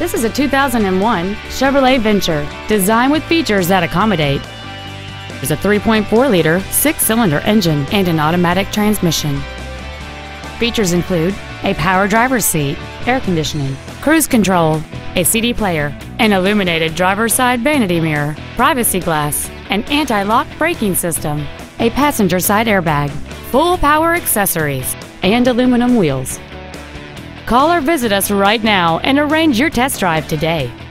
This is a 2001 Chevrolet Venture, designed with features that accommodate. There's a 3.4-liter, 6-cylinder engine and an automatic transmission. Features include a power driver's seat, air conditioning, cruise control, a CD player, an illuminated driver's side vanity mirror, privacy glass, an anti-lock braking system, a passenger side airbag, full power accessories, and aluminum wheels. Call or visit us right now and arrange your test drive today.